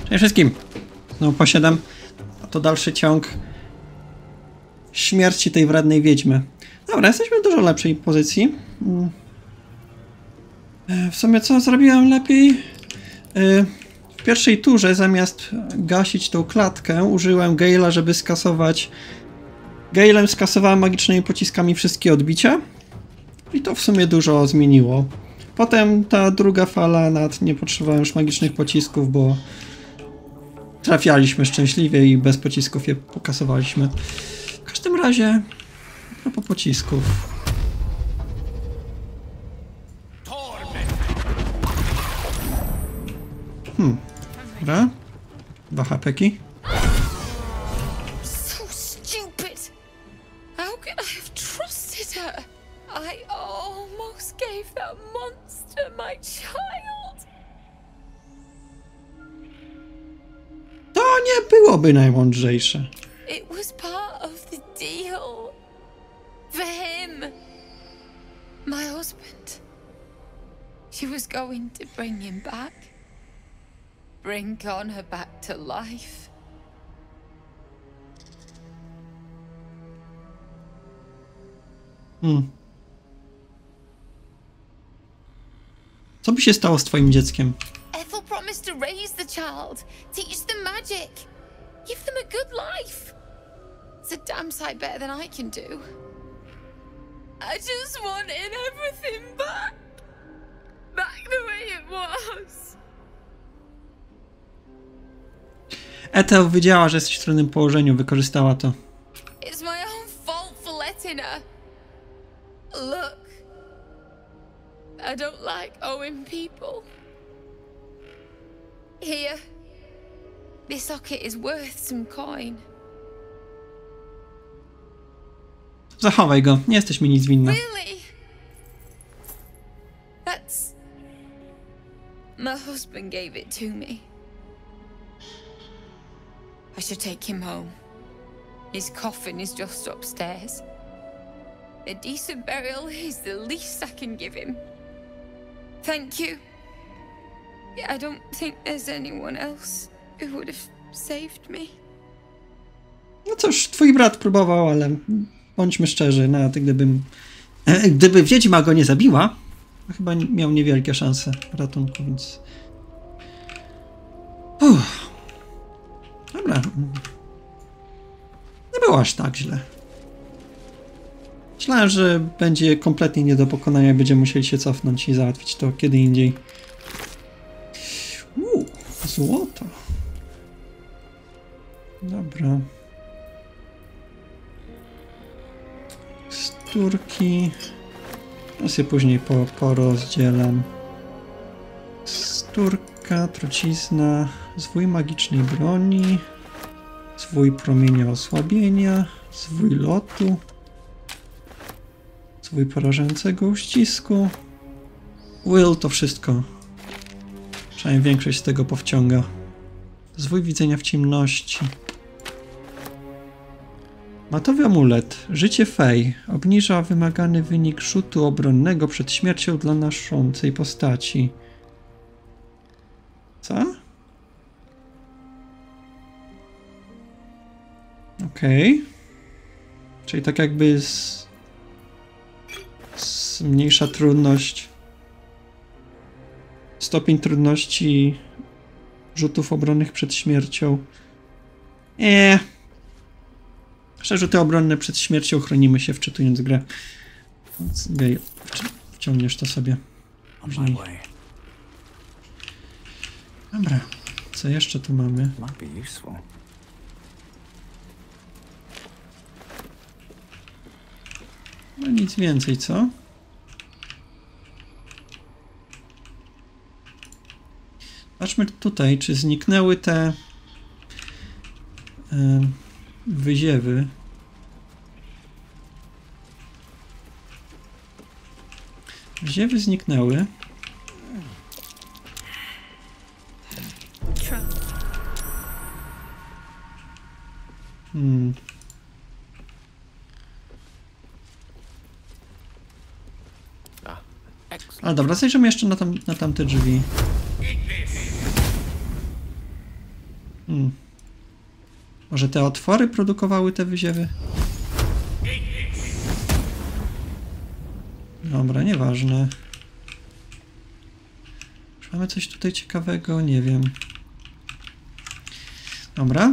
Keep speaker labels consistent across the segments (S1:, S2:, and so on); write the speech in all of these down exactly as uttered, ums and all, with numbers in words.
S1: Cześć wszystkim! Znowu posiadam. A to dalszy ciąg śmierci tej wrednej wiedźmy. Dobra, jesteśmy w dużo lepszej pozycji. W sumie co zrobiłem lepiej? W pierwszej turze zamiast gasić tą klatkę użyłem Gale'a, żeby skasować... Gale'em skasowałem magicznymi pociskami wszystkie odbicia. I to w sumie dużo zmieniło. Potem ta druga fala, nawet nie potrzebowałem już magicznych pocisków, bo trafialiśmy szczęśliwie i bez pocisków je pokasowaliśmy. W każdym razie, a propos pocisków. Hmm, dobra. Dwa hapeki.
S2: So stupid! How could I have trusted her? I almost gave that monster my child.
S1: To nie byłoby najmądrzejsze.
S2: It was part of the deal. For him. My husband. She was going to bring him back. Bring Connor back to life.
S1: Hmm. Co by się stało z twoim dzieckiem?
S2: Ethel promised to raise the child, teach them magic, give them a good life. It's a damn sight better than I can do. I just wanted everything back. Back the way it was.
S1: Ethel wiedziała, że jesteś w trudnym położeniu, wykorzystała to.
S2: It's my own fault for letting her. Look. I don't like owing people. Here. This locket is worth some coin.
S1: Zachowaj go, nie jesteś mi nic winna.
S2: Really? That's... My husband gave it to me. I should take him home. His coffin is just upstairs. A decent burial is the least I can give him. Thank you. I don't think there's anyone else who would have saved me.
S1: No cóż, twój brat próbował, ale bądźmy szczerzy, nawet gdybym... E, gdyby wiedźma go nie zabiła, to chyba miał niewielkie szanse ratunku, więc... Uff. Dobra. Nie było aż tak źle. Myślałem, że będzie kompletnie nie do pokonania, będziemy musieli się cofnąć i załatwić to kiedy indziej. Uuu, złoto. Dobra. Sturki. Ja sobie później po, porozdzielam. Sturka, trucizna, zwój magicznej broni, zwój promienia osłabienia, zwój lotu, zwój porażającego uścisku. Will to wszystko. Przynajmniej większość z tego powciąga. Zwój widzenia w ciemności. Matowy amulet. Życie Fey. Obniża wymagany wynik rzutu obronnego przed śmiercią dla naszącej postaci. Co? Okej. Okay. Czyli tak jakby z... zmniejsza trudność. Stopień trudności rzutów obronnych przed śmiercią. Eee. Rzuty obronne przed śmiercią chronimy się wczytując grę. Więc Gale, wciągniesz to sobie. Później. Dobra. Co jeszcze tu mamy? No nic więcej, co? Patrzmy tutaj, czy zniknęły te yy, wyziewy. Wyziewy zniknęły. Hmm. Ale dobra, zajrzymy jeszcze na, tam, na tamte drzwi. Hmm. Może te otwory produkowały te wyziewy? Dobra, nieważne. Czy mamy coś tutaj ciekawego? Nie wiem. Dobra.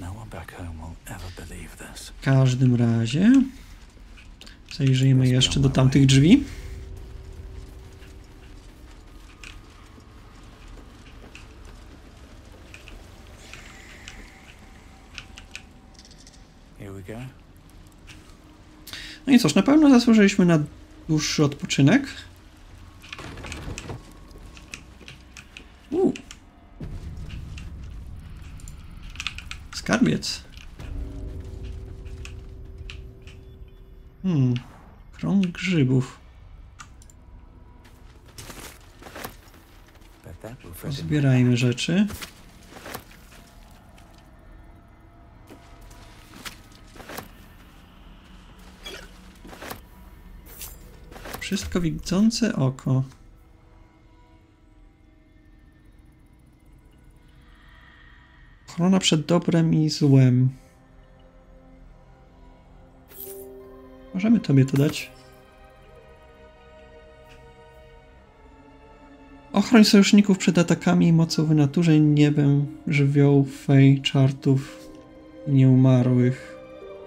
S1: W każdym razie zajrzyjmy jeszcze do tamtych drzwi. No i cóż, na pewno zasłużyliśmy na dłuższy odpoczynek. U. Skarbiec. Hmm. Krąg grzybów. Zbierajmy rzeczy. Wszystko widzące oko. Ochrona przed dobrem i złem. Możemy tobie to dać. Ochroń sojuszników przed atakami i mocą wynaturzeń, niebem, żywiołów, fej, czartów i nieumarłych.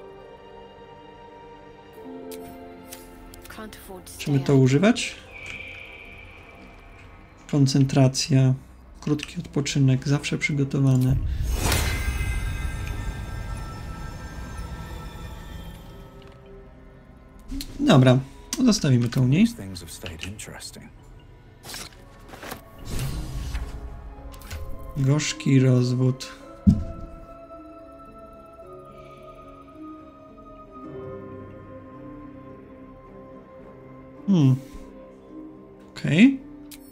S1: Możemy to używać? Koncentracja. Krótki odpoczynek. Zawsze przygotowany. Dobra. Zostawimy to u niej. Gorzki rozwód. Hmm. Okej. Okay.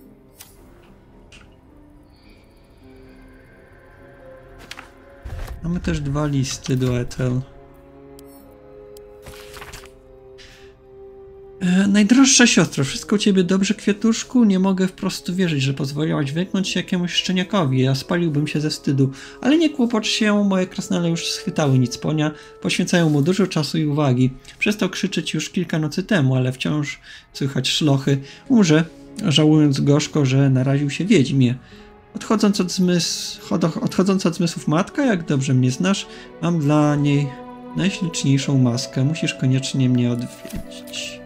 S1: Mamy też dwa listy do Ethel. E, najdroższa siostro, wszystko u ciebie dobrze, kwiatuszku? Nie mogę wprost wierzyć, że pozwoliłaś wyknąć się jakiemuś szczeniakowi. Ja spaliłbym się ze wstydu. Ale nie kłopocz się, moje krasnale już schwytały nic ponia. Poświęcają mu dużo czasu i uwagi. Przestał krzyczeć już kilka nocy temu, ale wciąż słychać szlochy. Umrze, żałując gorzko, że naraził się wiedźmie. Odchodząc od, zmys... Odchodząc od zmysłów matka, jak dobrze mnie znasz, mam dla niej najśliczniejszą maskę. Musisz koniecznie mnie odwiedzić.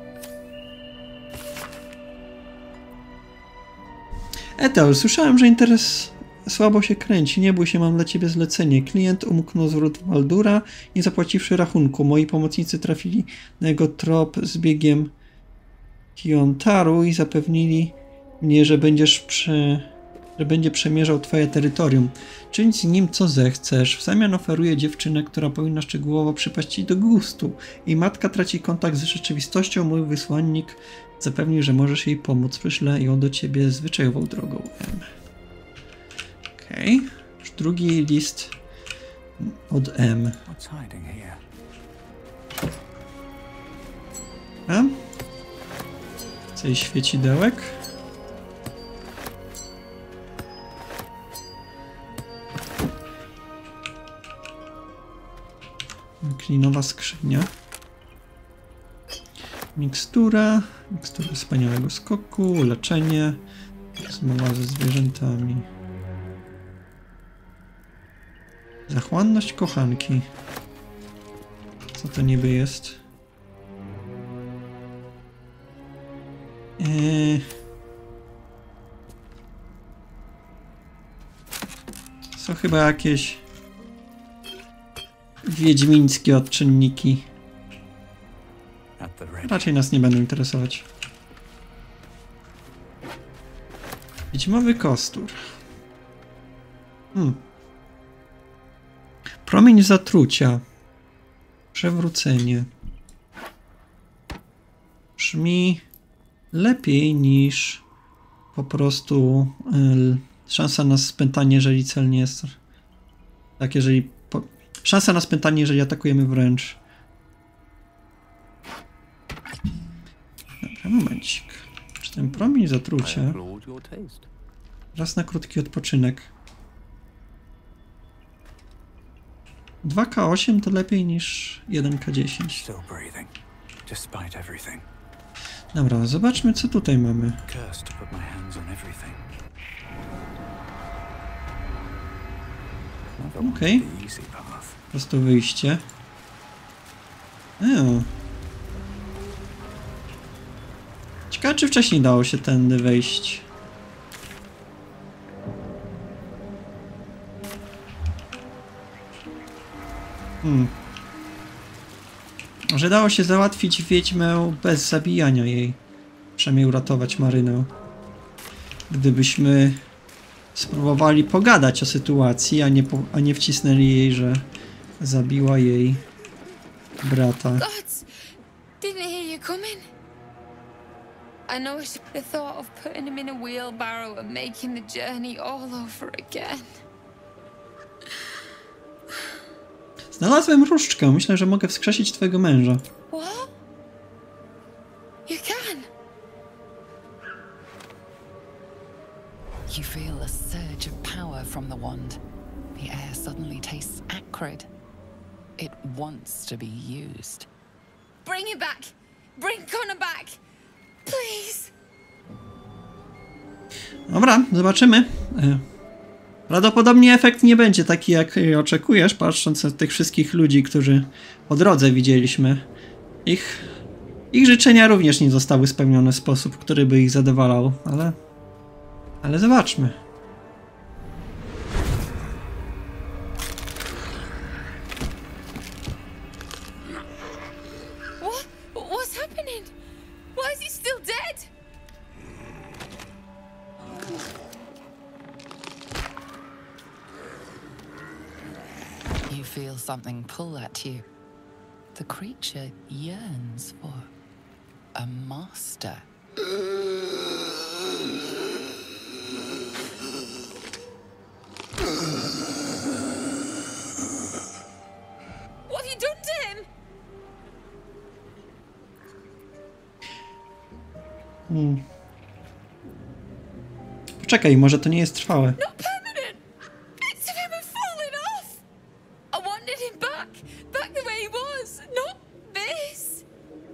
S1: Ethel, słyszałem, że interes słabo się kręci. Nie bój się, mam dla ciebie zlecenie. Klient umknął z wrót Baldura, nie zapłaciwszy rachunku. Moi pomocnicy trafili na jego trop z biegiem Kiontaru i zapewnili mnie, że będziesz przy... że będzie przemierzał twoje terytorium. Czyń z nim co zechcesz. W zamian oferuję dziewczynę, która powinna szczegółowo przypaść ci do gustu. Jej matka traci kontakt z rzeczywistością. Mój wysłannik zapewnił, że możesz jej pomóc. Wyślę ją do ciebie zwyczajową drogą. Okej. Okay. Już drugi list od M. A? Coś świecidełek. Klinowa skrzynia. Mikstura. Mikstura wspaniałego skoku. Leczenie. Rozmowa ze zwierzętami. Zachłanność kochanki. Co to niby jest? Eee... Są chyba jakieś wiedźmińskie odczynniki. Raczej nas nie będą interesować. Wiedźmowy kostur. Hmm. Promień zatrucia. Przewrócenie. Brzmi lepiej niż po prostu y, szansa na spętanie, jeżeli cel nie jest tak, jeżeli po, szansa na spętanie, jeżeli atakujemy wręcz. Dobra, momencik. Czy ten promień zatrucia raz na krótki odpoczynek. dwa K osiem to lepiej niż jeden K dziesięć.
S3: Still breathing, despite everything.
S1: Dobra, zobaczmy co tutaj mamy.
S3: Cursed to put my hands on everything.
S1: Okej. Okay. Po prostu wyjście. Eee. Ciekawe, czy wcześniej dało się tędy wejść. Hmm. Może dało się załatwić wiedźmę bez zabijania jej. Przynajmniej uratować Marynę. Gdybyśmy spróbowali pogadać o sytuacji, a nie, po, a nie wcisnęli jej, że zabiła jej brata.
S2: Gods, didn't hear you coming. I know the thought of putting him in a wheelbarrow and making the journey all over again.
S1: Znalazłem różdżkę. Myślę, że mogę wskrzesić twojego męża.
S2: What? You can?
S4: You feel a surge of power from the wand. The air suddenly tastes acrid. It wants to be used.
S2: Bring it back! Bring Connor back! Please!
S1: Dobra, zobaczymy. Prawdopodobnie efekt nie będzie taki, jak oczekujesz, patrząc na tych wszystkich ludzi, którzy po drodze widzieliśmy. Ich, ich życzenia również nie zostały spełnione w sposób, który by ich zadowalał, ale... Ale zobaczmy.
S2: What? What's happening? Why is he still dead?
S4: You feel something pull at you. The creature yearns for a master.
S2: What have you done to him?
S1: Hmm. Poczekaj, może to nie jest trwałe.
S2: Not permanent. Bits of him have fallen off. I wanted him back, back the way he was, not this.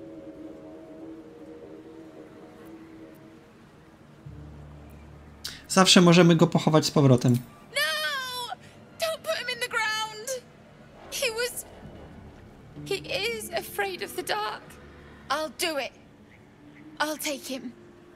S1: Zawsze możemy go pochować z powrotem.
S2: No! Don't put him in the ground. He was... He is afraid of the dark. I'll do it. I'll take him.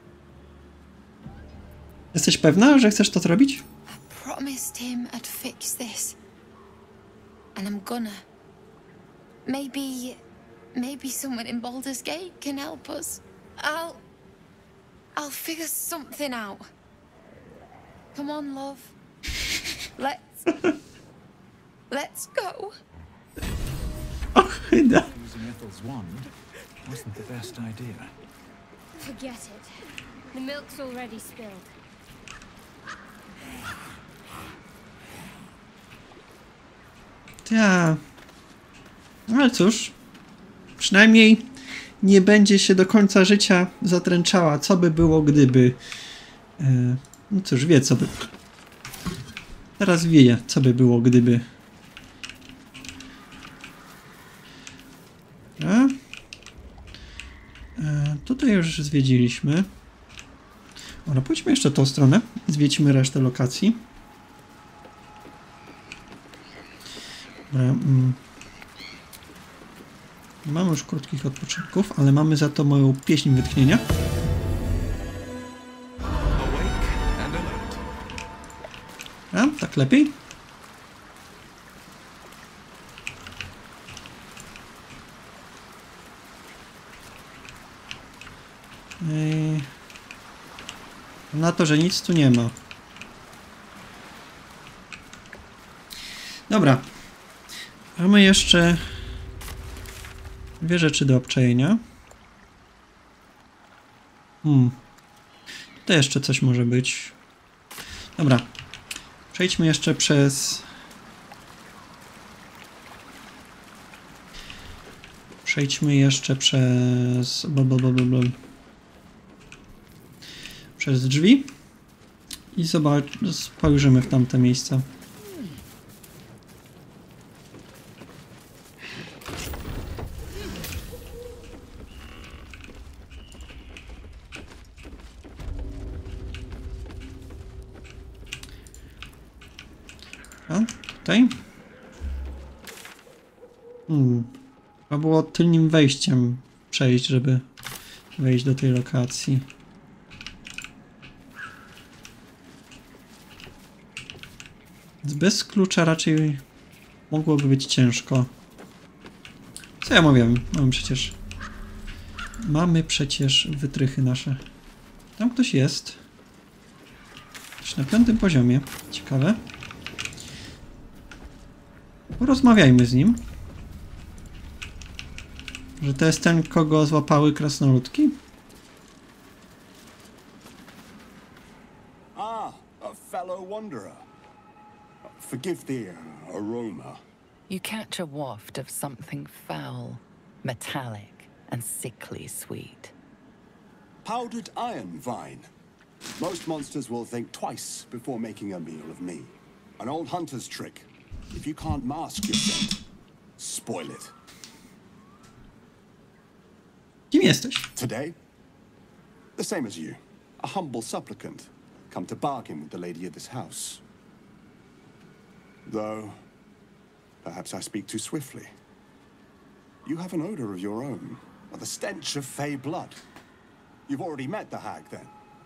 S1: Jesteś pewna, że chcesz to zrobić?
S2: I promised him I'd fix this. And I'm gonna. Maybe... Maybe someone in Baldur's Gate can help us. I'll... I'll figure something out. Come on, love. Let's... Let's go.
S1: Ochyda.
S3: Using Ethel's wand wasn't the best idea.
S5: Forget it. The milk's already spilled.
S1: Ja. Ale cóż. Przynajmniej nie będzie się do końca życia zatręczała, co by było, gdyby... E, no cóż, wie, co by... Teraz wie, co by było, gdyby... A? E, tutaj już zwiedziliśmy. Dobra, pójdźmy jeszcze tą stronę. Zwiedźmy resztę lokacji. Dobra, mm. Nie mamy już krótkich odpoczynków, ale mamy za to moją pieśń wytchnienia. A, tak lepiej? Ej. Na to, że nic tu nie ma. Dobra. Mamy jeszcze dwie rzeczy do obczajenia. Hmm. To jeszcze coś może być. Dobra. Przejdźmy jeszcze przez... Przejdźmy jeszcze przez... Blablabla. Przez drzwi. I zobacz... Spojrzymy w tamte miejsca. A, tutaj? Hmm. Trzeba było tylnym wejściem przejść, żeby wejść do tej lokacji. Więc bez klucza raczej mogłoby być ciężko. Co ja mówię? Mamy przecież... Mamy przecież wytrychy nasze. Tam ktoś jest. Ktoś na piątym poziomie. Ciekawe. Porozmawiajmy z nim. Że to jest ten, kogo złapały krasnoludki?
S6: Ah, a fellow wanderer. Forgive the uh, aroma.
S4: You catch a waft of something foul, metallic, and sickly sweet.
S6: Powdered iron vine. Most monsters will think twice before making a meal of me. An old hunter's trick. If you can't mask your scent, spoil it.
S1: Kim jesteś?
S6: Today, the same as you. A humble supplicant, come to bargain with the lady of this house. Though, perhaps I speak too swiftly. You have an odor of your own, or the stench of fey blood. You've already met the hag, then?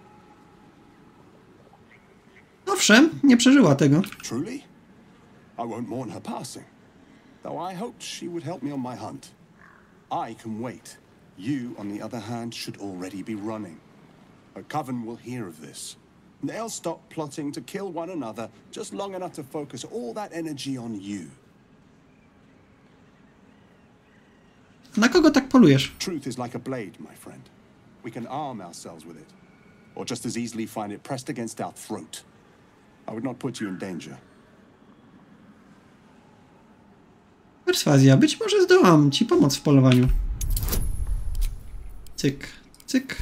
S1: Owszem, nie przeżyła tego.
S6: Truly? I won't mourn her passing, though I hoped she would help me on my hunt. I can wait. You, on the other hand, should already be running. Her coven will hear of this. They'll stop plotting to kill one another just long enough to focus all that energy on you.
S1: Na kogo tak polujesz?
S6: Truth is like a blade, my friend. We can arm ourselves with it, or just as easily find it pressed against our throat. I would not put you in danger.
S1: Perswazja. Być może zdołam ci pomóc w polowaniu. Cyk, cyk.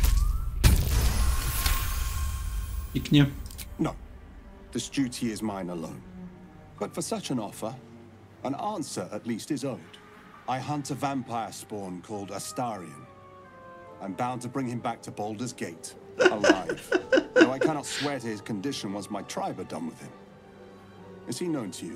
S1: Piknie.
S6: No. This duty is mine alone. But for such an offer, an answer at least is owed. I hunt a vampire spawn called Astarion. I'm bound to bring him back to Baldur's Gate, alive. Though I cannot swear to his condition once my tribe are done with him. Is he known to you?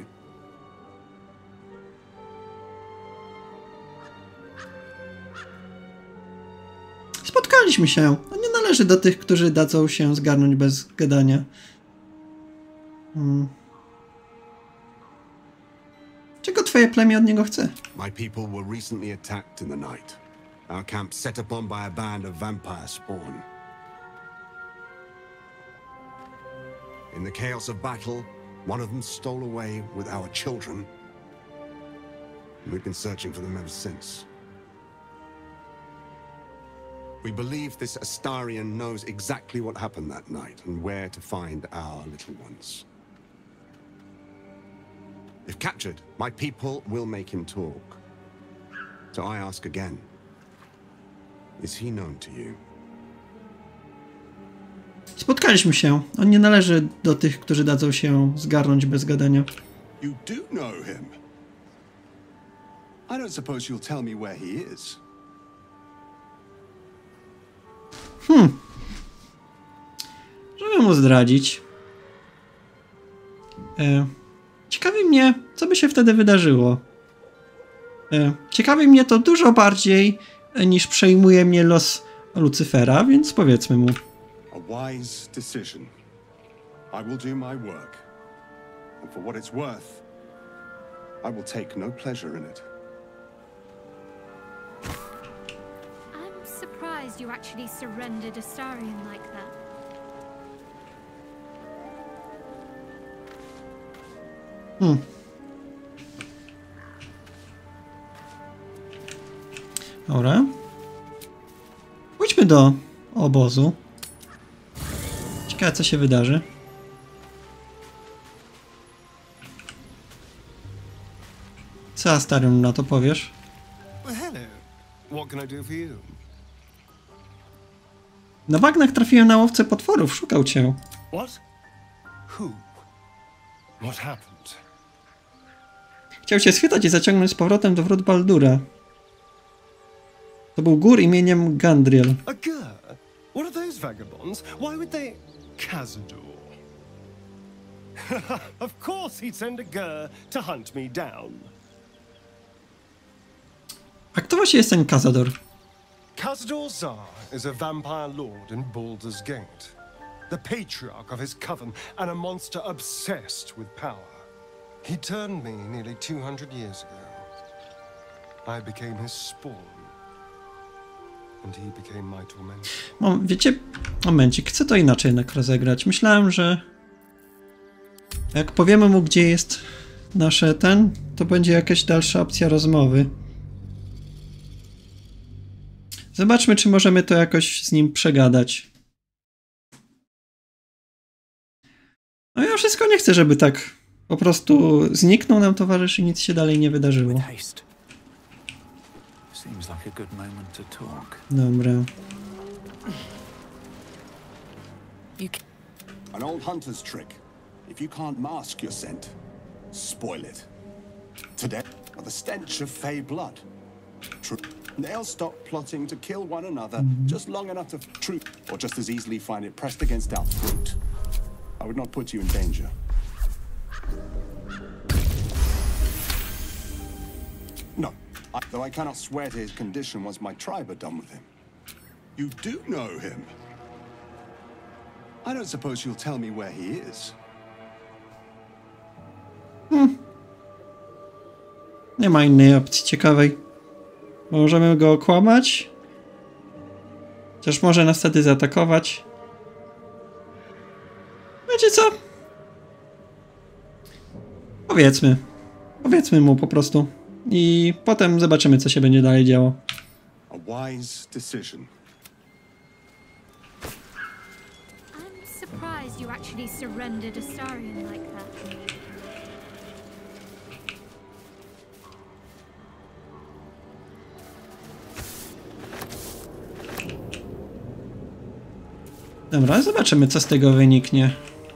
S1: Spotkaliśmy się. On nie należy do tych, którzy dadzą się zgarnąć bez gadania. Hmm. Czego twoje plemię od niego chce?
S6: My people were recently attacked in the night. Our camp set upon by a band of vampire spawn. In the chaos of battle, one of them stole away with our children. We've been searching for them ever since. We believe this Astarion knows exactly what happened that night and where to find our little ones. If captured, my people will make him talk. So I ask again, is he known to you?
S1: Spotkaliśmy się. On nie należy do tych, którzy dadzą się zgarnąć bez gadania.
S6: You do know him. I don't suppose you'll tell me where he is.
S1: Hmm. Żeby mu zdradzić. E, ciekawi mnie, co by się wtedy wydarzyło. E, ciekawi mnie to dużo bardziej, e, niż przejmuje mnie los Lucyfera, więc powiedzmy mu.
S6: A wise decision. I will do my work. And for what it's worth, I will take no pleasure in it.
S5: I'm surprised you actually surrendered Astarion like that.
S1: Hmm. Dobra. Pójdźmy do obozu. Ciekawe, co się wydarzy. Co, Astarion, na to powiesz?
S7: Well, hello. What can I do for you?
S1: Na bagnach trafiłem na łowcę potworów, szukał cię.
S7: What? Who? What happened?
S1: Chciał cię schwytać i zaciągnąć z powrotem do wrót Baldura. To był gór imieniem Gandriel.
S7: A girl? What are those vagabonds? Why would they... Cazador. Of course he'd send a Gur to hunt me down.
S1: A kto właśnie jest ten Cazador?
S7: Cazador Zar is a vampire lord in Baldur's Gate. The patriarch of his coven and a monster obsessed with power. He turned me nearly two hundred years ago. I became his spawn. And he became my tormentor.
S1: No, wiecie, momencik, chcę to inaczej jednak rozegrać. Myślałem, że jak powiemy mu, gdzie jest nasze ten, to będzie jakaś dalsza opcja rozmowy. Zobaczmy, czy możemy to jakoś z nim przegadać. No ja wszystko nie chcę, żeby tak po prostu zniknął nam towarzysz i nic się dalej nie wydarzyło. Dobra.
S6: An old hunter's trick. If you can't mask your scent, spoil it. Today, the stench of fey blood. True. They'll stop plotting to kill one another just long enough to true, or just as easily find it pressed against our throat. I would not put you in danger. No, I, though I cannot swear to his condition once my tribe are done with him. You do know him? I don't suppose you'll tell me where he is.
S1: Hmm. Nie ma innej opcji ciekawej. Możemy go okłamać. Chociaż może nas wtedy zaatakować. Wiecie co? Powiedzmy. Powiedzmy mu po prostu. I potem zobaczymy, co się będzie dalej działo.
S6: A wise decision.
S5: I'm surprised you actually surrendered Astarion like that.
S1: Dobra, zobaczymy, co z tego wyniknie.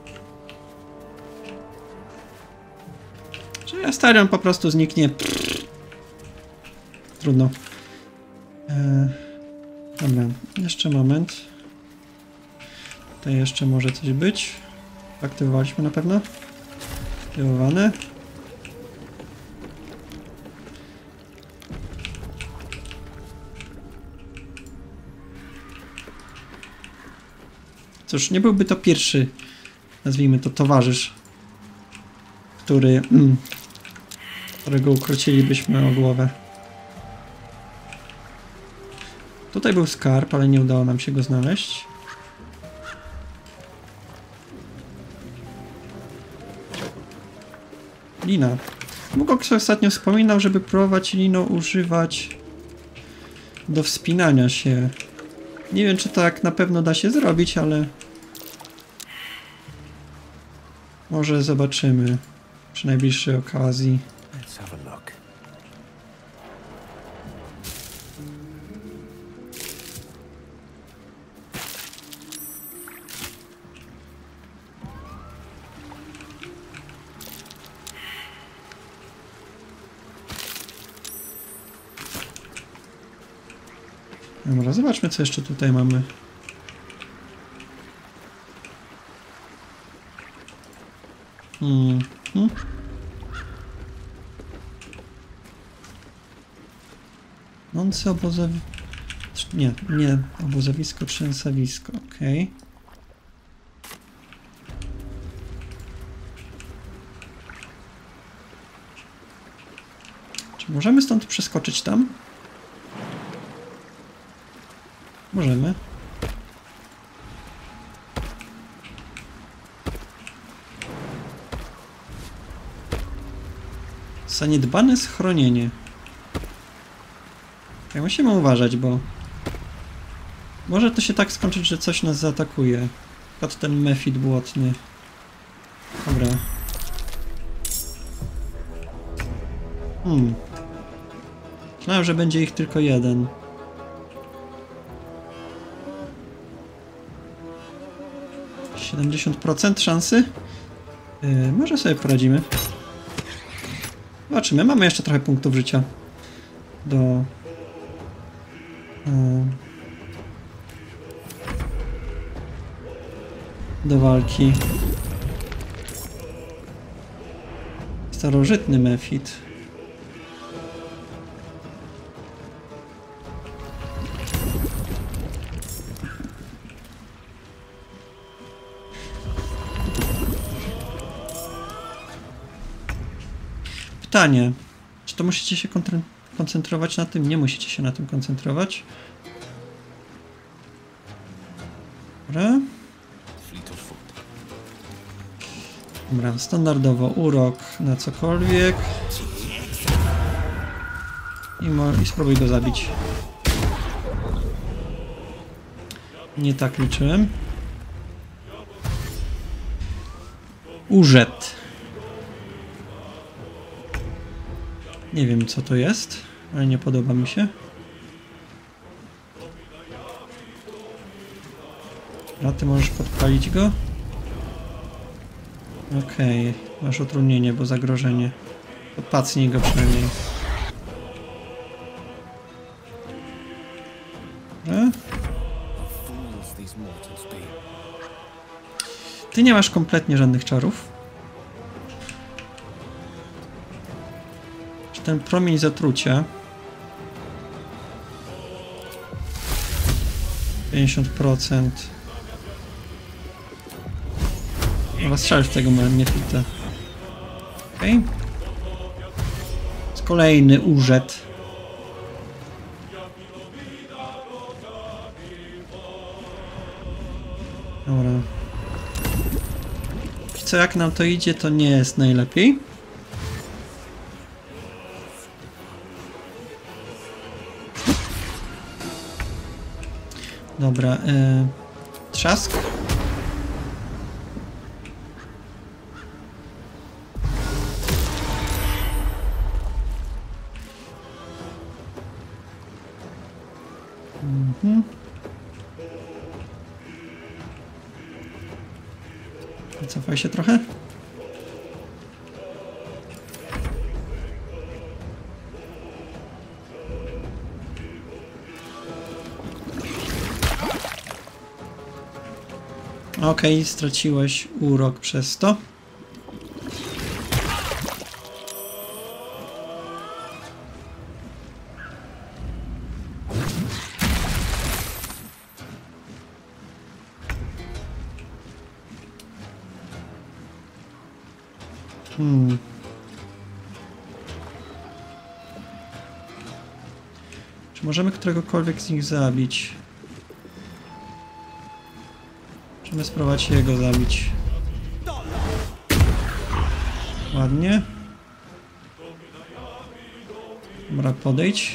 S1: Czy Astarion po prostu zniknie? Pff. Trudno. Eee, dobra, jeszcze moment. Tutaj jeszcze może coś być. Aktywowaliśmy na pewno. Aktywowane. Cóż, nie byłby to pierwszy, nazwijmy to, towarzysz, który, mm, którego ukrócilibyśmy o głowę. Tutaj był skarb, ale nie udało nam się go znaleźć. Lina. Mugok ostatnio wspominał, żeby próbować liną używać do wspinania się. Nie wiem, czy tak na pewno da się zrobić, ale może zobaczymy przy najbliższej okazji. Dobra, zobaczmy, co jeszcze tutaj mamy. Hmm. Hmm. Nące obozowisko. Nie, nie obozowisko, trzęsawisko. Okej. Okay. Czy możemy stąd przeskoczyć tam? Możemy. Zaniedbane schronienie. Ja musimy uważać, bo może to się tak skończyć, że coś nas zaatakuje. Kot ten mefit błotny. Dobra. Hmm. Myślałem, że będzie ich tylko jeden. siedemdziesiąt procent szansy? Yy, może sobie poradzimy. Zobaczymy, mamy jeszcze trochę punktów życia do yy, do walki. Starożytny mefit. Pytanie, czy to musicie się koncentrować na tym? Nie musicie się na tym koncentrować. Dobra. Dobra, standardowo urok na cokolwiek. I, mo i spróbuj go zabić. Nie tak liczyłem. Urzet. Nie wiem co to jest, ale nie podoba mi się. A ty możesz podpalić go? Okej, okay. Masz utrudnienie, bo zagrożenie. To pacnij go przynajmniej. Dobra. Ty nie masz kompletnie żadnych czarów. Czy ten promień zatrucia? pięćdziesiąt procent. Dobra, strzel w tego mefita. Okej. Okay. Jest kolejny urzet. Dobra. I co, jak nam to idzie, to nie jest najlepiej. Dobra, yy, trzask. Mhm. Cofaj się trochę. Okej, okay, straciłeś urok przez to. Hmm. Czy możemy któregokolwiek z nich zabić? Musimy spróbować jego zabić. Ładnie. Dobra, podejdź.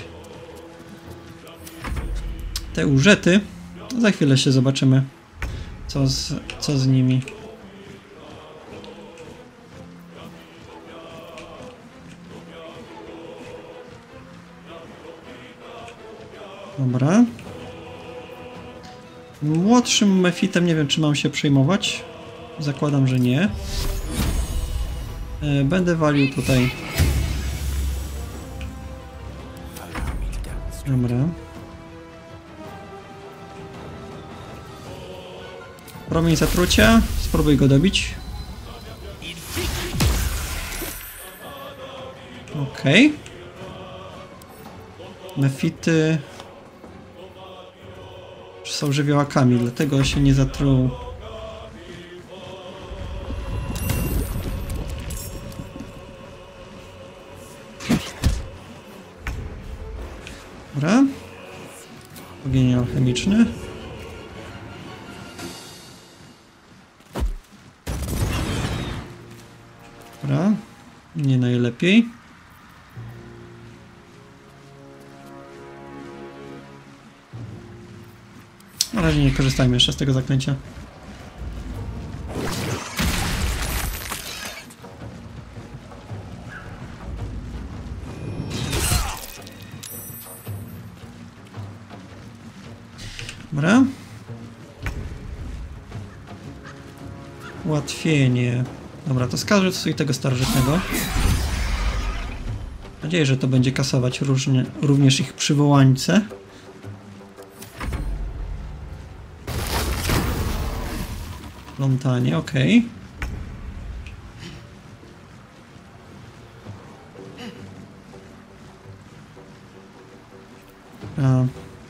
S1: Te urzety. Za chwilę się zobaczymy, co z, co z nimi. Dobra. Młodszym mefitem nie wiem, czy mam się przejmować. Zakładam, że nie. Będę walił tutaj. Dobra. Promień zatrucia. Spróbuj go dobić. Okej. Okay. Mefity są żywiołakami, dlatego się nie zatruł. Dobra. Ogień alchemiczny. Dobra. Nie najlepiej. Na razie nie korzystajmy jeszcze z tego zaklęcia. Dobra. Ułatwienie. Dobra, to skażę coś tego starożytnego. Mam nadzieję, że to będzie kasować różnie, również ich przywołańce. Plątanie, okej. A.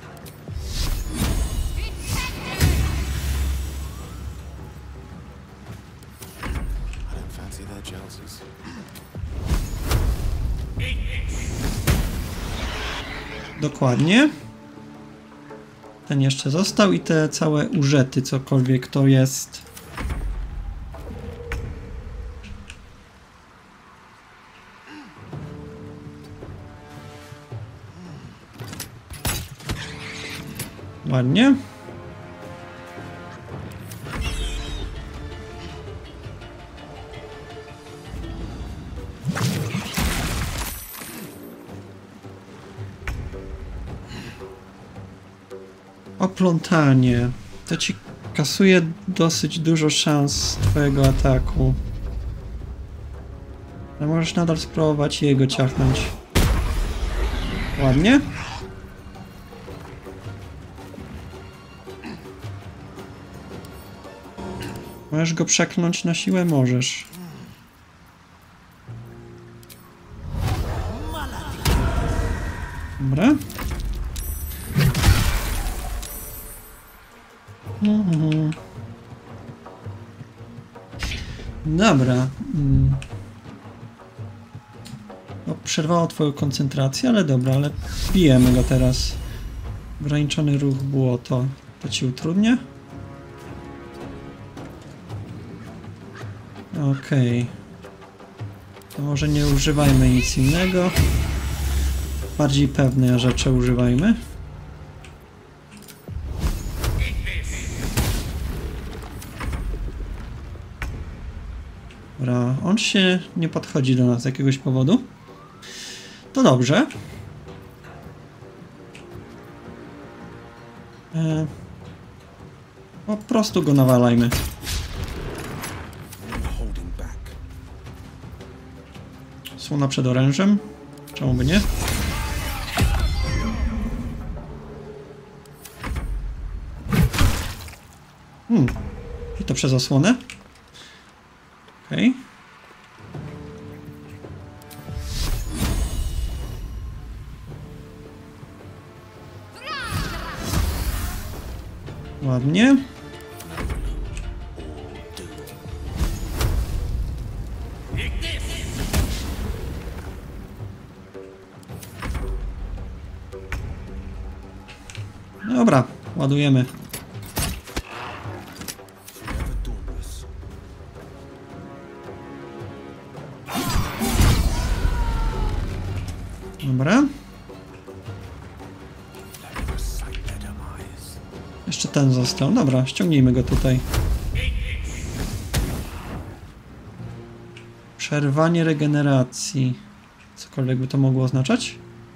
S1: Dokładnie. Ten jeszcze został i te całe użety, cokolwiek to jest. Ładnie. Oplątanie. To ci kasuje dosyć dużo szans twojego ataku. Ale możesz nadal spróbować jego ciachnąć. Ładnie. Możesz go przekląć na siłę? Możesz. Dobra. Mhm. Dobra. Mm. No, przerwało twoją koncentrację, ale dobra, ale bijemy go teraz. Ograniczony ruch błoto. To ci utrudnia? Okej. Okay. To może nie używajmy nic innego. Bardziej pewne rzeczy używajmy. Dobra, on się nie podchodzi do nas z jakiegoś powodu. To dobrze. E, po prostu go nawalajmy. Słona przed orężem. Czemu by nie? Hmm. I to przez osłonę? Okej. Okay. Ładnie. Dobra, ładujemy. Dobra. Jeszcze ten został. Dobra, ściągnijmy go tutaj. Przerwanie regeneracji. Cokolwiek by to mogło oznaczać?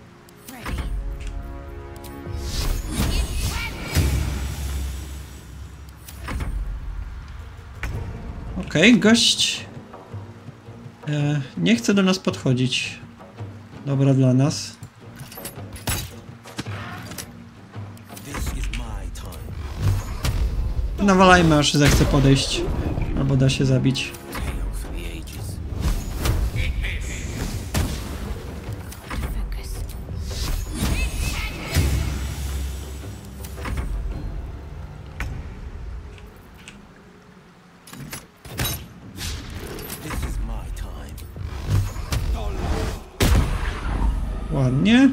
S1: Okej, okay, gość e, nie chce do nas podchodzić. Dobra dla nas. Nawalajmy, aż zechce podejść. Albo da się zabić. Ładnie.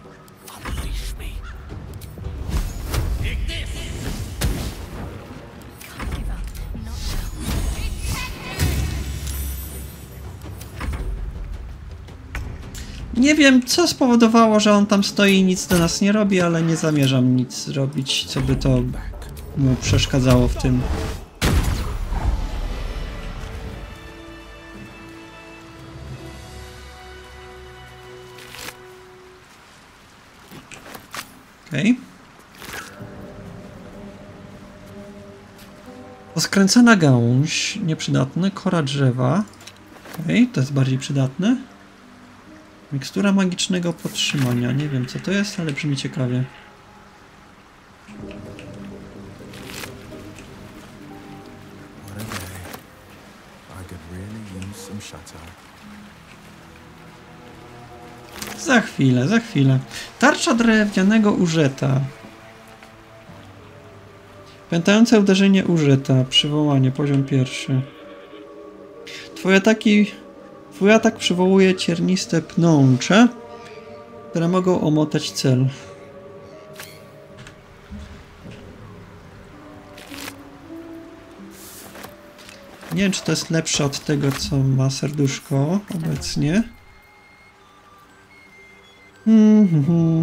S1: Nie wiem, co spowodowało, że on tam stoi i nic do nas nie robi, ale nie zamierzam nic robić, co by to mu przeszkadzało w tym. Okej. Okay. Poskręcana gałąź, nieprzydatne, kora drzewa. Okej, okay, to jest bardziej przydatne. Mikstura magicznego podtrzymania. Nie wiem, co to jest, ale brzmi ciekawie. Za chwilę, za chwilę. Tarcza drewnianego użyta. Pętające uderzenie użyta. Przywołanie, poziom pierwszy. Twoje ataki... Twój atak przywołuje cierniste pnącze, które mogą omotać cel. Nie wiem, czy to jest lepsze od tego, co ma serduszko obecnie. Hmm, hmm, hmm.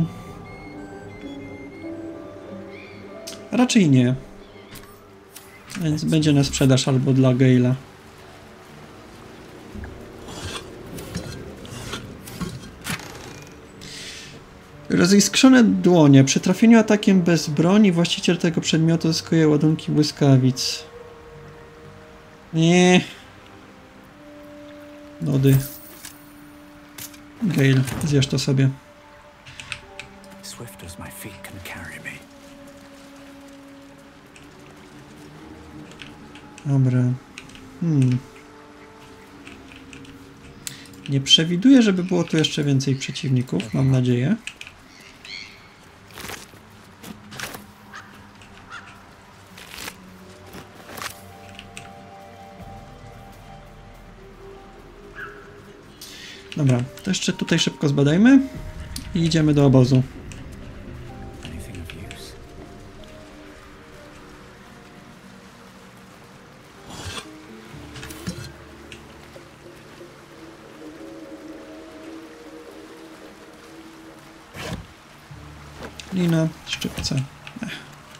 S1: Raczej nie. Więc będzie na sprzedaż albo dla Gale'a. Roziskrzone dłonie. Przy trafieniu atakiem bez broni właściciel tego przedmiotu zyskuje ładunki błyskawic. Nie. Lody. Gale, zjesz to sobie.
S3: Swift as my feet can carry me.
S1: Dobra. Hmm. Nie przewiduję, żeby było tu jeszcze więcej przeciwników, mam nadzieję. Dobra, to jeszcze tutaj szybko zbadajmy i idziemy do obozu. Lina, szczypce. Ech.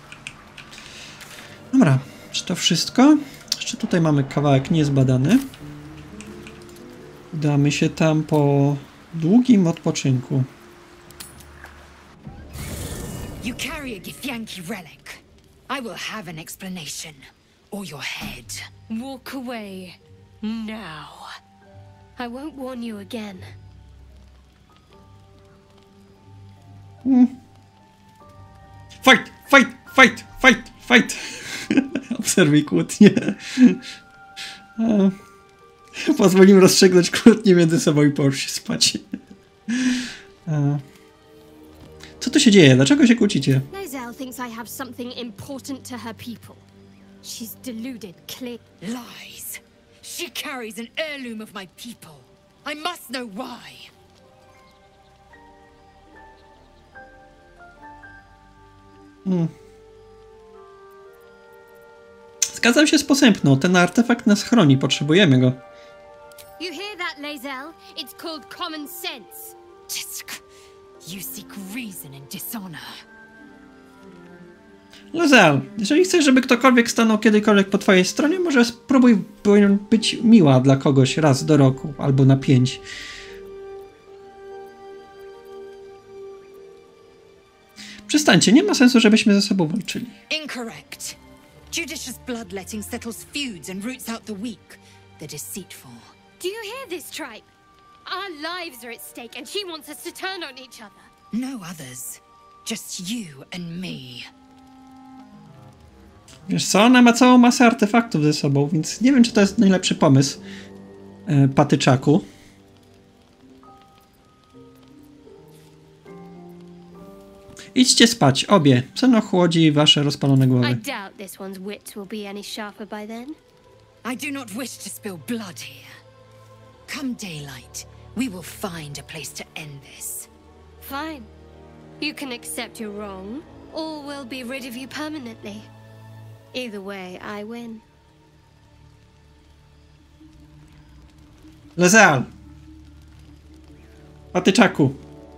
S1: Dobra, czy to wszystko? Jeszcze tutaj mamy kawałek niezbadany. Udamy się tam po długim odpoczynku.
S8: You carry a Githyanki relic. I will have an explanation. Or your head.
S5: Walk away. Now. I won't warn you again.
S1: Hmm. Fight! Fight! Fight! Fight! Fight! Obserwuj kłótnię. Pozwól im rozstrzygnąć kłótnię między sobą i połóż się spać. Co tu się dzieje? Dlaczego się kłócicie?
S5: Lae'zel thinks I have something important to her people. She's deluded, clear.
S8: Lies. She carries an heirloom of my people. I must know why.
S1: Hmm. Zgadzam się z posępną. Ten artefakt nas chroni. Potrzebujemy go.
S5: You hear that, Lae'zel? It's called common sense.
S8: Tisk. You seek reason and dishonor.
S1: Lae'zel, jeżeli chcesz, żeby ktokolwiek stanął kiedykolwiek po twojej stronie, może spróbuj być miła dla kogoś raz do roku, albo na pięć. Przestańcie, nie ma sensu, żebyśmy ze sobą walczyli.
S8: Incorrect. Judicious bloodletting settles feuds and roots out the weak, the deceitful.
S5: Do you hear this, Tripe? Our lives are at stake and she wants us to turn on each other.
S8: No others. Just you and me.
S1: Wiesz co, ona ma całą masę artefaktów ze sobą, więc nie wiem, czy to jest najlepszy pomysł, e, patyczaku. Idźcie spać, obie. Sen ochłodzi wasze rozpalone
S5: I
S1: głowy.
S5: doubt this one's wits will be any sharper by then.
S8: I do not wish to spill blood here. Come daylight, we will find a place to end this.
S5: Fine. You can accept you're wrong, or we'll be rid of you permanently. Either way, I win.
S1: Lae'zel! Patyczaku!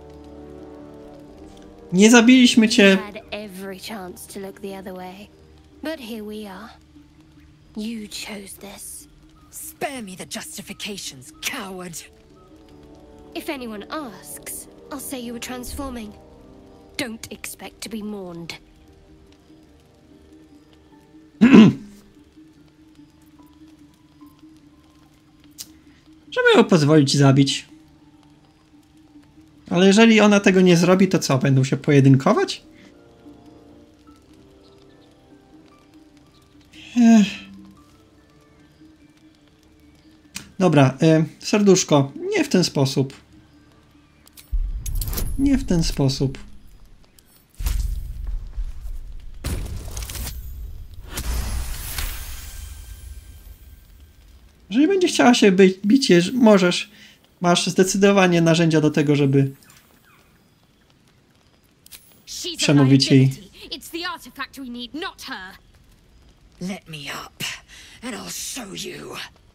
S1: Nie zabiliśmy cię.
S5: Had every chance to look the other way, but here we are. You chose this.
S8: Spare me the justifications, coward.
S5: If anyone asks, I'll say you were transforming. Don't expect to be mourned.
S1: Żeby ją pozwolić zabić. Ale jeżeli ona tego nie zrobi, to co? Będą się pojedynkować? Ech. Dobra, e, serduszko, nie w ten sposób. Nie w ten sposób. Jeżeli będzie chciała się by bić, możesz. Masz zdecydowanie narzędzia do tego, żeby przemówić jej.
S8: Let me up, and I'll show you.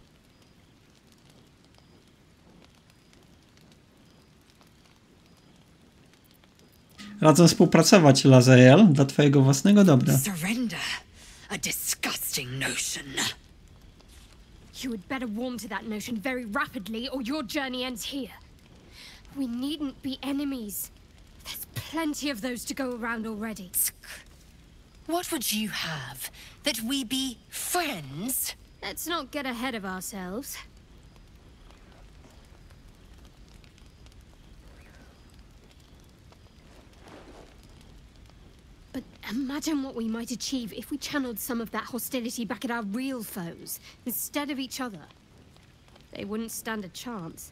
S1: Radzę współpracować, Lazael, dla twojego własnego dobra.
S8: Surrender, a disgusting notion.
S5: You had better warm to that notion very rapidly, or your journey ends here. We needn't be enemies. There's plenty of those to go around already.
S8: What would you have? That we be friends?
S5: Let's not get ahead of ourselves. But imagine what we might achieve if we channeled some of that hostility back at our real foes, instead of each other. They wouldn't stand a chance.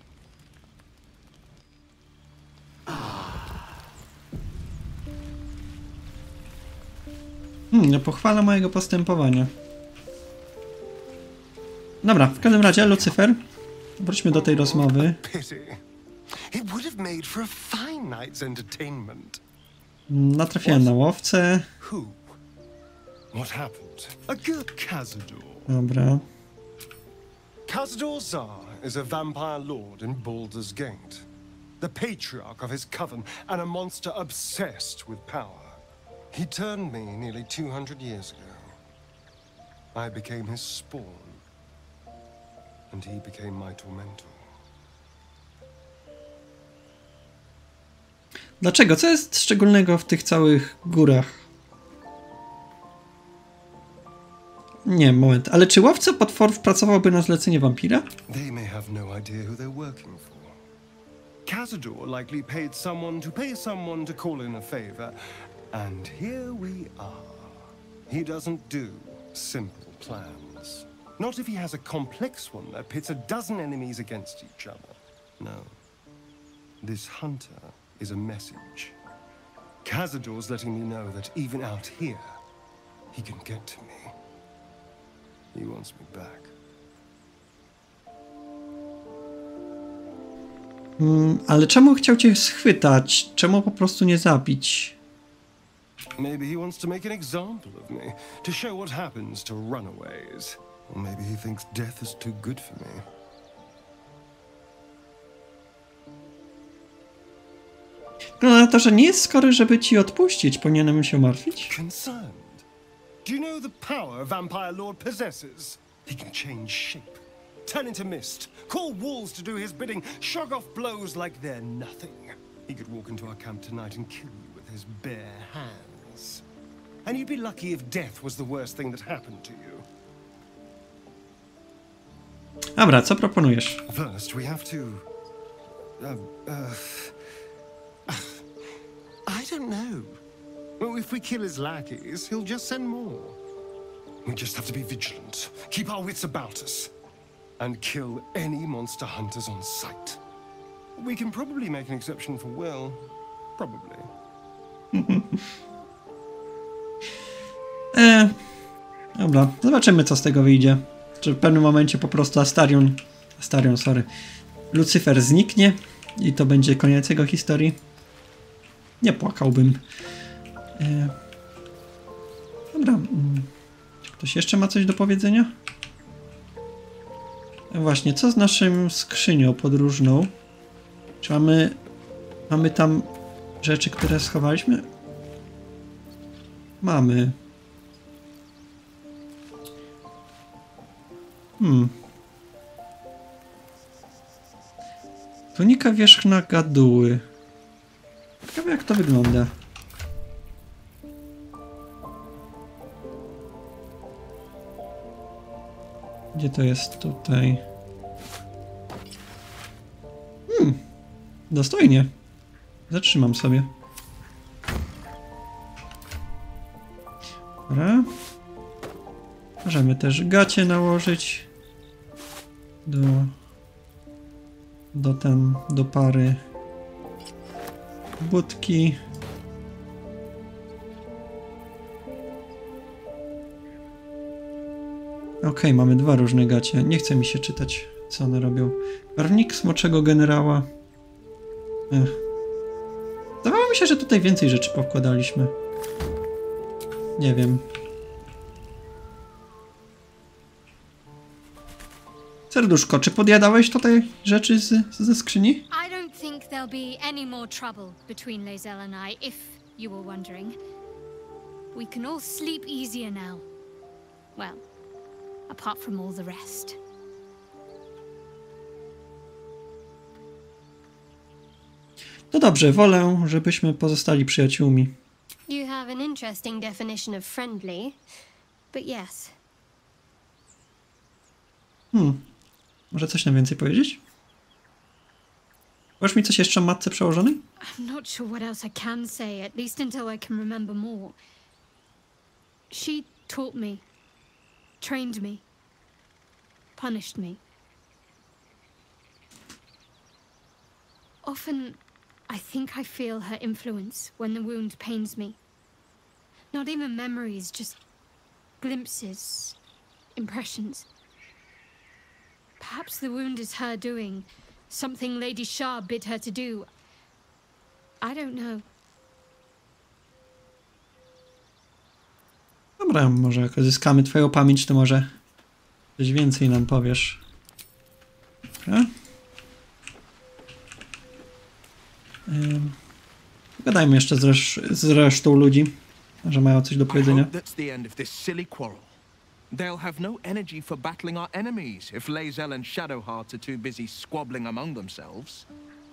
S1: Hmm, no pochwala mojego postępowania. Dobra, w każdym razie, Lucyfer, wróćmy do tej rozmowy. Natrafiłem na łowcę. Dobra.
S7: Cazador Zar is a vampire lord in Baldur's Gate, the patriarch of his coven and a monster obsessed with power. He turned me nearly two hundred years ago. I became his spawn, and he became my tormentor.
S1: Dlaczego? Co jest szczególnego w tych całych górach? Nie, moment. Ale czy łowca potworów pracowałby na zlecenie wampira?
S7: They may have no idea who they're working for. Cazador likely paid someone to pay someone to call in a favor. And here we are. He doesn't do simple plans. Not if he has a complex one that pits a dozen enemies against each other. No. This hunter is a message. Cazador's letting me know that even out here, he can get to me. He wants me back.
S1: Hmm, ale czemu chciał cię schwytać? Czemu po prostu nie zabić?
S7: Maybe he wants to make an example of me, to show what happens to runaways. Or maybe he thinks death is too good for me.
S1: No na to, że nie jest skory, żeby ci odpuścić. Powinienem się martwić?
S7: Concerned? Do you know the power Vampire Lord possesses? He can change shape, turn into mist, call walls to do his bidding, shrug off blows like they're nothing. He could walk into our camp tonight and kill you with his bare hands. And you'd be lucky if death was the worst thing that happened to you.
S1: Dobra, co proponujesz?
S7: First, we have to... Uh, uh, I don't know. Well, if we kill his lackeys, he'll just send more. We just have to be vigilant, keep our wits about us, and kill any monster hunters on sight. We can probably make an exception for Will. Probably.
S1: e, dobra, zobaczymy, co z tego wyjdzie. Czy w pewnym momencie po prostu Astarion, Astarion, sorry, Lucyfer zniknie i to będzie koniec jego historii. Nie płakałbym. E, dobra. Czy ktoś jeszcze ma coś do powiedzenia? E, właśnie, co z naszą skrzynią podróżną? Czy mamy, mamy tam rzeczy, które schowaliśmy? Mamy. Hmm. Tunika wierzchna gaduły. Ciekawe, jak to wygląda. Gdzie to jest? Tutaj. Hmm. Dostojnie. Zatrzymam sobie. Dobra. Możemy też gacie nałożyć. Do... Do tam, do pary. budki. Okej, okay, mamy dwa różne gacie. Nie chce mi się czytać, co one robią. Barwnik smoczego generała. Ech. Zdawało mi się, że tutaj więcej rzeczy powkładaliśmy. Nie wiem. Serduszko, czy podjadałeś tutaj rzeczy z, ze skrzyni?
S5: I don't think there'll be any more trouble between Lae'zel and I, if you were wondering. We can all sleep easier now. Well, apart from all the rest.
S1: No dobrze, wolę, żebyśmy pozostali przyjaciółmi.
S5: You have an interesting definition of friendly, but yes.
S1: Hmm. Może coś nam więcej powiedzieć? Możesz mi coś jeszcze o matce przełożonej?
S5: I'm not sure what else I can say, at least until I can remember more. She taught me, trained me, punished me. Often, I think I feel her influence when the wound pains me. Not even memories, just glimpses, impressions. Perhaps the wound is her doing, something Lady Shar bid her to do. I don't know.
S1: Dobra, może jak zyskamy twoją pamięć, to może coś więcej nam powiesz. Dobra. Ym, Pogadajmy jeszcze z, resz z resztą ludzi, że mają coś do powiedzenia.
S9: They'll have no energy for battling our enemies if Lae'zel and Shadowheart are too busy squabbling among themselves.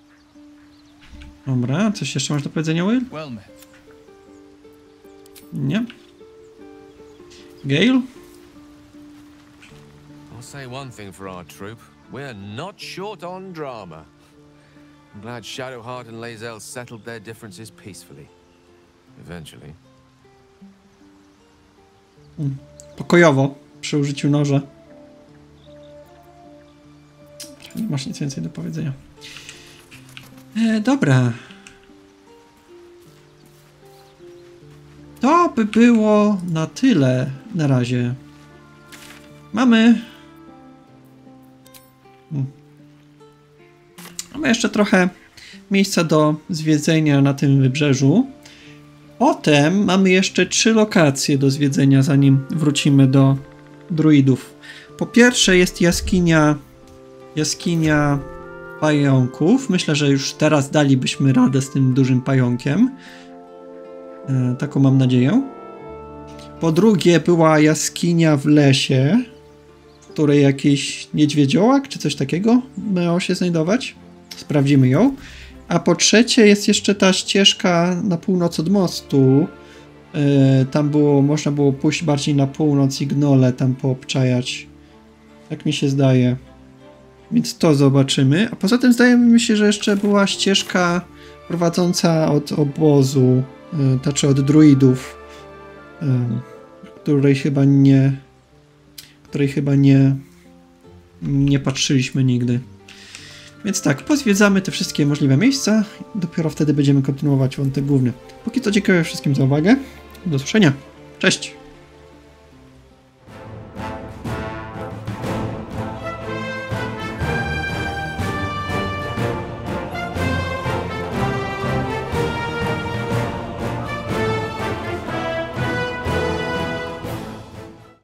S1: Dobra, coś jeszcze masz do powiedzenia, Will?
S3: Well met.
S1: Nie. Gale?
S10: I'll say one thing for our troop. We're not short on drama. I'm glad Shadowheart and Lae'zel settled their differences peacefully. Eventually.
S1: Hmm. Pokojowo, przy użyciu noża. Nie masz nic więcej do powiedzenia. E, dobra. To by było na tyle na razie. Mamy... Hmm. Mamy jeszcze trochę miejsca do zwiedzenia na tym wybrzeżu. Potem mamy jeszcze trzy lokacje do zwiedzenia, zanim wrócimy do druidów. Po pierwsze jest jaskinia jaskinia pająków. Myślę, że już teraz dalibyśmy radę z tym dużym pająkiem. E, taką mam nadzieję. Po drugie była jaskinia w lesie, w której jakiś niedźwiedziołak czy coś takiego miało się znajdować. Sprawdzimy ją. A po trzecie jest jeszcze ta ścieżka na północ od mostu. Yy, tam było, można było pójść bardziej na północ i gnole tam poobczajać. Tak mi się zdaje. Więc to zobaczymy. A poza tym zdaje mi się, że jeszcze była ścieżka prowadząca od obozu, yy, to czy od druidów, yy, której chyba nie której chyba nie nie patrzyliśmy nigdy. Więc tak, pozwiedzamy te wszystkie możliwe miejsca i dopiero wtedy będziemy kontynuować wątek główny. Póki co dziękuję wszystkim za uwagę. Do usłyszenia. Cześć!